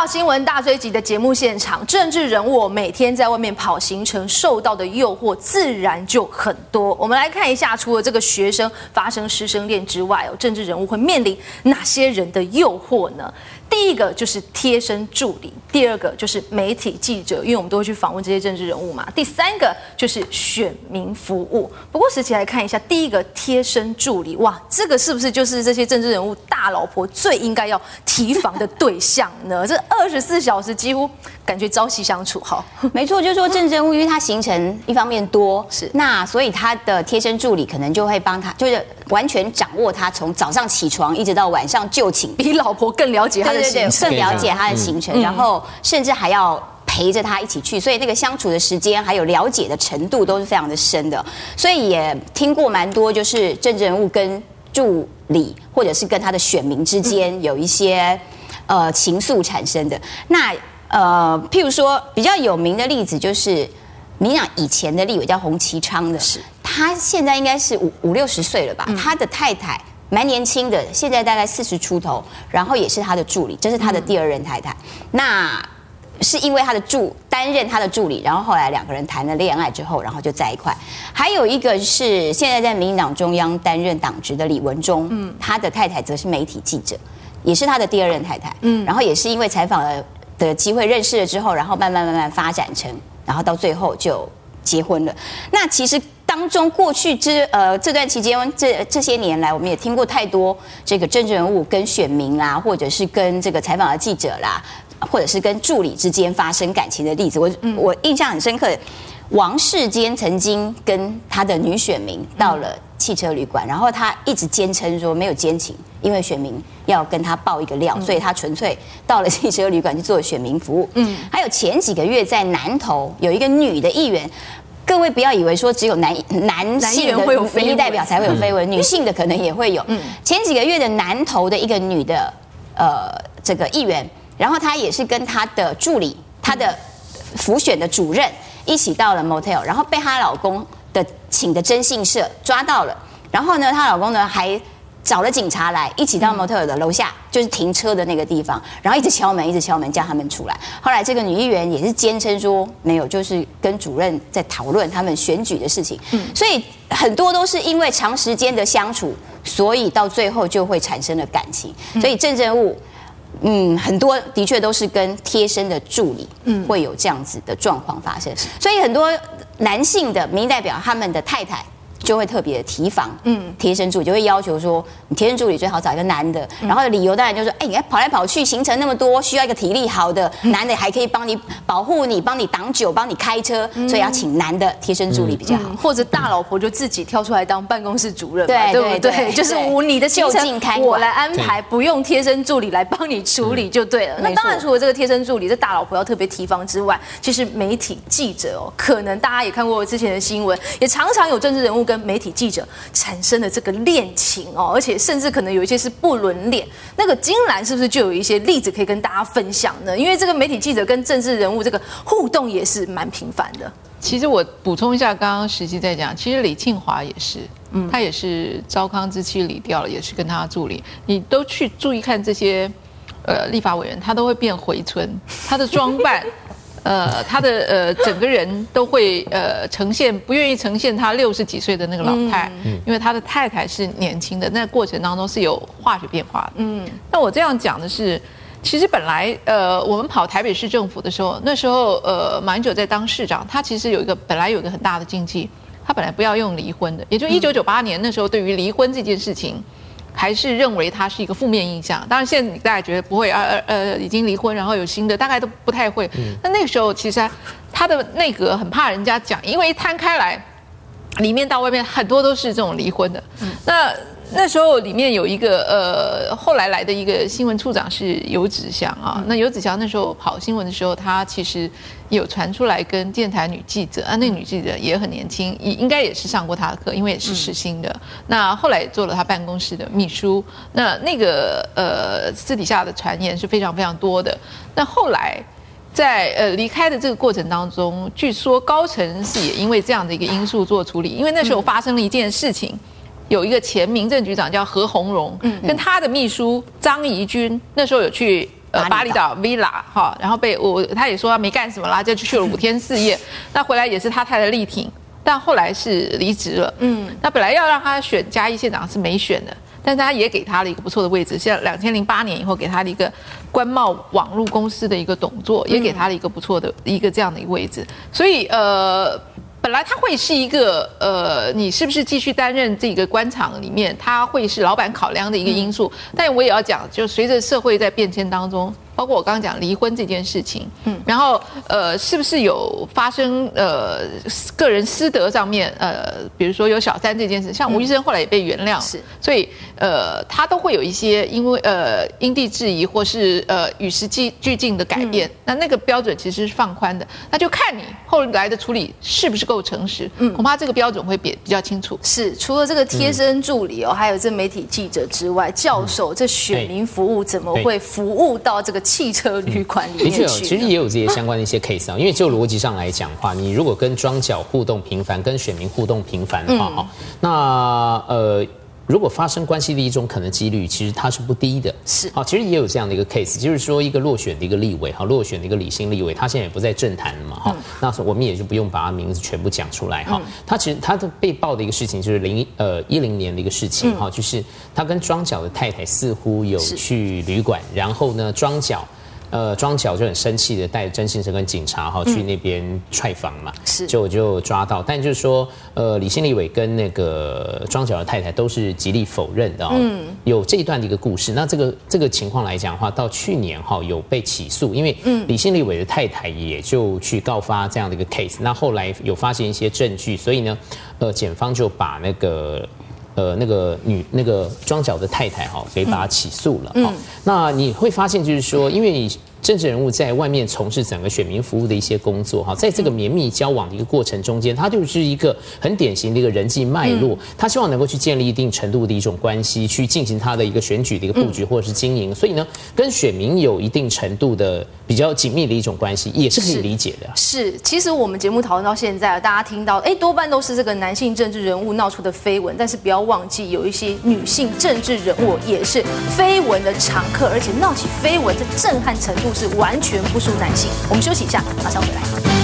到新闻大追击的节目现场，政治人物每天在外面跑行程，受到的诱惑自然就很多。我们来看一下，除了这个学生发生师生恋之外，政治人物会面临哪些人的诱惑呢？第一个就是贴身助理，第二个就是媒体记者，因为我们都会去访问这些政治人物嘛。第三个就是选民服务。不过，实际来看一下，第一个贴身助理，哇，这个是不是就是这些政治人物大老婆最应该要提防的对象呢？这24小时几乎感觉朝夕相处，哈。 没错，就是说政治人物，因为他行程一方面多， 是那所以他的贴身助理可能就会帮他，就是完全掌握他从早上起床一直到晚上就寝， 比老婆更了解他的行程， 更了解他的行程，然后甚至还要陪着他一起去，所以那个相处的时间还有了解的程度都是非常的深的。所以也听过蛮多，就是政治人物跟助理或者是跟他的选民之间有一些情愫产生的。那譬如说比较有名的例子就是民进党以前的立委叫洪其昌的，是他现在应该是50-60岁了吧？他的太太蛮年轻的，现在大概40出头，然后也是他的助理，这是他的第二任太太。那是因为他的担任他的助理，然后后来两个人谈了恋爱之后，然后就在一块。还有一个是现在在民进党中央担任党职的李文忠，他的太太则是媒体记者，也是他的第二任太太。然后也是因为采访的机会认识了之后，然后慢慢发展成，然后到最后就结婚了。那其实当中过去这段期间这些年来，我们也听过太多这个政治人物跟选民啦，或者是跟这个采访的记者啦，或者是跟助理之间发生感情的例子。我印象很深刻的，王世坚曾经跟他的女选民到了汽车旅馆，然后他一直坚称说没有奸情，因为选民要跟他爆一个料，所以他纯粹到了汽车旅馆去做选民服务。还有前几个月在南投有一个女的议员。各位不要以为说只有男性的民意代表才会有绯闻，女性的可能也会有。前几个月的南投的一个女的这个议员，然后她也是跟她的助理、她的辅选的主任一起到了 motel， 然后被她老公的请的征信社抓到了，然后呢，她老公呢还找了警察来，一起到 motel 的楼下，就是停车的那个地方，然后一直敲门，叫他们出来。后来这个女议员也是坚称说没有，就是跟主任在讨论他们选举的事情。所以很多都是因为长时间的相处，所以到最后就会产生了感情。所以政治人物，很多的确都是跟贴身的助理，会有这样子的状况发生。所以很多男性的民意代表，他们的太太。就会特别提防，贴身助理就会要求说，你贴身助理最好找一个男的，然后理由当然就是说，你跑来跑去，行程那么多，需要一个体力好的男的，还可以帮你保护你，帮你挡酒，帮你开车，所以要请男的贴身助理比较好， 或者大老婆就自己跳出来当办公室主任，对不对？就是你的行程我来安排，不用贴身助理来帮你处理就对了。那当然，除了这个贴身助理，这大老婆要特别提防之外，其实媒体记者可能大家也看过之前的新闻，也常常有政治人物跟媒体记者产生了这个恋情而且甚至可能有一些是不伦恋。那个金兰是不是就有一些例子可以跟大家分享呢？因为这个媒体记者跟政治人物这个互动也是蛮频繁的。 其实我补充一下，刚刚实际在讲，其实李庆华也是，他也是昭康之妻李调了，也是跟他助理。你都去注意看这些立法委员，他都会变回春，他的装扮。他的整个人都会呈现不愿意呈现他60几岁的那个老太，因为他的太太是年轻的，那过程当中是有化学变化的。那我这样讲的是，其实本来我们跑台北市政府的时候，那时候马英九在当市长，他其实本来有一个很大的禁忌，他本来不要用离婚的，也就1998年那时候对于离婚这件事情。还是认为它是一个负面印象，当然现在大家觉得不会已经离婚，然后有新的，大概都不太会。那个时候其实他的内阁很怕人家讲，因为一摊开来，里面到外面很多都是这种离婚的。那时候里面有一个后来来的一个新闻处长是游子祥啊，那游子祥那时候跑新闻的时候，他其实有传出来跟电台女记者那女记者也很年轻，应该也是上过他的课，因为也是世新的。那后来也做了他办公室的秘书，那个私底下的传言是非常非常多的。那后来在离开的这个过程当中，据说高层是也因为这样的一个因素做处理，因为那时候发生了一件事情。有一个前民政局长叫何鸿荣，跟他的秘书张怡君那时候有去巴厘岛 villa 哈，然后他也说他没干什么啦，就去了5天4夜，那回来也是他太太力挺，但后来是离职了。那本来要让他选嘉义县长是没选的。但是他也给他了一个不错的位置，像2008年以后给他了一个关贸网络公司的一个董座，也给他了一个不错的一个这样的一个位置。所以本来他会是一个你是不是继续担任这个官场里面，他会是老板考量的一个因素。但我也要讲，就随着社会在变迁当中，包括我刚刚讲离婚这件事情，然后是不是有发生个人私德上面比如说有小三这件事，像吴医生后来也被原谅， 是， 所以他都会有一些因为因地制宜或是与时俱进的改变，那个标准其实是放宽的，那就看你后来的处理是不是够诚实，恐怕这个标准会比较清楚。 是，除了这个贴身助理还有这媒体记者之外，教授这选民服务怎么会服务到这个汽车旅馆里面去？ 的确，其实也有这些相关的一些 case 啊。因为就逻辑上来讲的话，你如果跟庄脚互动频繁，跟选民互动频繁的话，那如果发生关系的一种可能几率，其实它是不低的。 是， 好，其实也有这样的一个 case， 就是说一个落选的一个立委，落选的一个理性立委，他现在也不在政坛了嘛，那我们也就不用把他名字全部讲出来哈。他其实他的被爆的一个事情就是2010年的一个事情哈，就是他跟庄脚的太太似乎有去旅馆，然后呢庄脚就很生气的带着曾先生跟警察去那边踹房嘛， 是就抓到，但就是说李姓立委跟那个庄脚的太太都是极力否认的有这一段的一个故事。那这个情况来讲的话，到去年有被起诉，因为李姓立委的太太也就去告发这样的一个 case， 那后来有发现一些证据，所以呢检方就把那个庄脚的太太给把他起诉了那你会发现就是说，因为你政治人物在外面从事整个选民服务的一些工作在这个绵密交往的一个过程中间，他就是一个很典型的一个人际脉络，他希望能够去建立一定程度的一种关系，去进行他的一个选举的一个布局或者是经营，所以呢跟选民有一定程度的比较紧密的一种关系，也是可以理解的。 是，其实我们节目讨论到现在，大家听到多半都是这个男性政治人物闹出的绯闻，但是不要忘记有一些女性政治人物也是绯闻的常客，而且闹起绯闻这震撼程度是完全不输男性。我们休息一下，马上回来。